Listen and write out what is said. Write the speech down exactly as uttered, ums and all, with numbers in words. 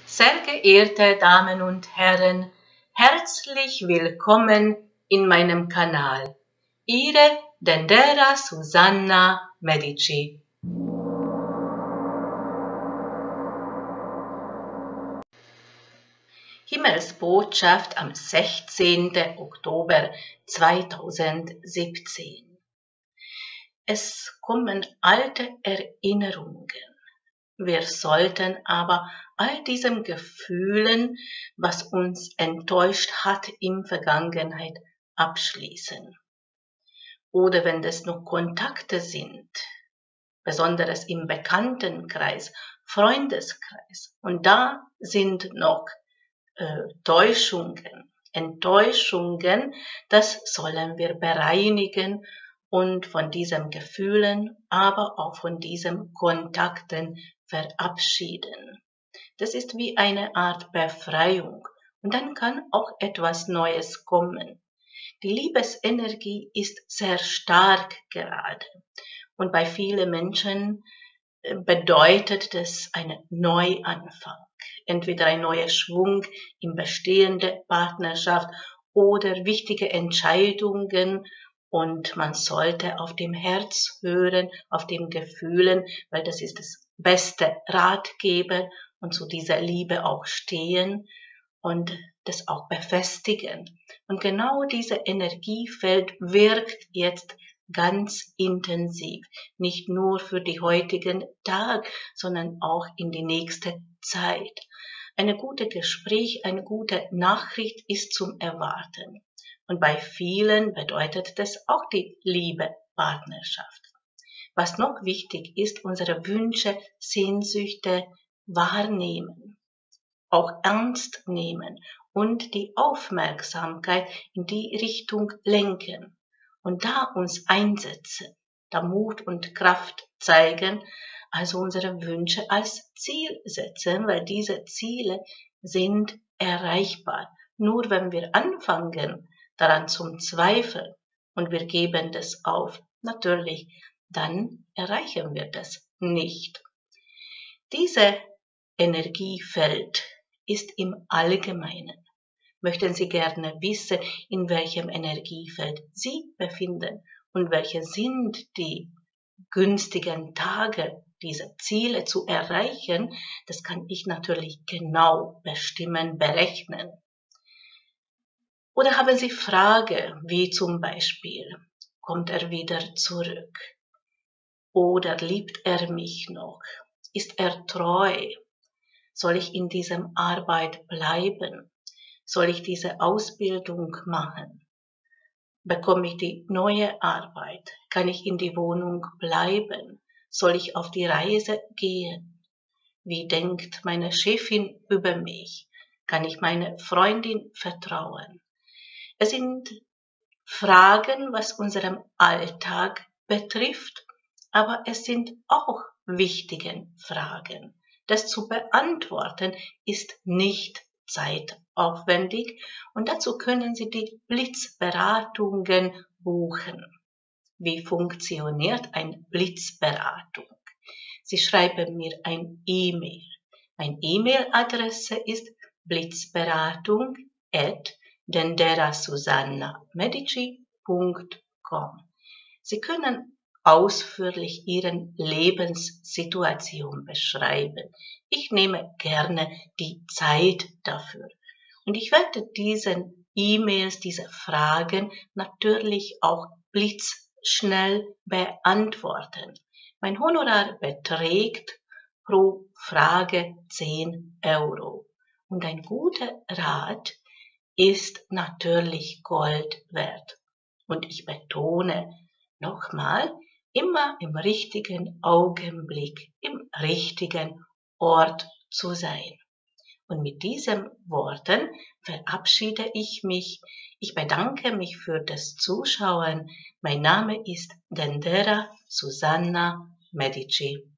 Sehr geehrte Damen und Herren, herzlich willkommen in meinem Kanal. Ihre Dendera Susanna Medici. Himmelsbotschaft am sechzehnten Oktober zweitausendsiebzehn. Es kommen alte Erinnerungen. Wir sollten aber all diesen Gefühlen, was uns enttäuscht hat in Vergangenheit, abschließen. Oder wenn es noch Kontakte sind, besonders im Bekanntenkreis, Freundeskreis, und da sind noch äh, Täuschungen, Enttäuschungen, das sollen wir bereinigen und von diesen Gefühlen, aber auch von diesen Kontakten verabschieden. Das ist wie eine Art Befreiung und dann kann auch etwas Neues kommen. Die Liebesenergie ist sehr stark gerade und bei vielen Menschen bedeutet das einen Neuanfang. Entweder ein neuer Schwung in bestehende Partnerschaft oder wichtige Entscheidungen, und man sollte auf dem Herz hören, auf dem Gefühlen, weil das ist das beste Ratgeber, und zu dieser Liebe auch stehen und das auch befestigen. Und genau dieses Energiefeld wirkt jetzt ganz intensiv, nicht nur für die heutigen Tag, sondern auch in die nächste Zeit. Eine gute Gespräch, eine gute Nachricht ist zum Erwarten. Und bei vielen bedeutet das auch die Liebe, Partnerschaft. Was noch wichtig ist, unsere Wünsche, Sehnsüchte wahrnehmen, auch ernst nehmen und die Aufmerksamkeit in die Richtung lenken und da uns einsetzen, da Mut und Kraft zeigen, also unsere Wünsche als Ziel setzen, weil diese Ziele sind erreichbar. Nur wenn wir anfangen, daran zum Zweifeln und wir geben das auf, natürlich, dann erreichen wir das nicht. Diese Energiefeld ist im Allgemeinen. Möchten Sie gerne wissen, in welchem Energiefeld Sie befinden und welche sind die günstigen Tage, diese Ziele zu erreichen? Das kann ich natürlich genau bestimmen, berechnen. Oder haben Sie Fragen, wie zum Beispiel, kommt er wieder zurück? Oder liebt er mich noch? Ist er treu? Soll ich in diesem Arbeit bleiben? Soll ich diese Ausbildung machen? Bekomme ich die neue Arbeit? Kann ich in die Wohnung bleiben? Soll ich auf die Reise gehen? Wie denkt meine Chefin über mich? Kann ich meine Freundin vertrauen? Es sind Fragen, was unseren Alltag betrifft, aber es sind auch wichtige Fragen. Das zu beantworten ist nicht zeitaufwendig und dazu können Sie die Blitzberatungen buchen. Wie funktioniert eine Blitzberatung? Sie schreiben mir ein E-Mail. Meine E-Mail-Adresse ist blitzberatung at denderasusanna.medici punkt com. Sie können ausführlich Ihre Lebenssituation beschreiben. Ich nehme gerne die Zeit dafür. Und ich werde diesen E-Mails, diese Fragen natürlich auch blitzschnell beantworten. Mein Honorar beträgt pro Frage zehn Euro. Und ein guter Rat ist natürlich Gold wert. Und ich betone nochmal, immer im richtigen Augenblick, im richtigen Ort zu sein. Und mit diesen Worten verabschiede ich mich. Ich bedanke mich für das Zuschauen. Mein Name ist Dendera Susanna Medici.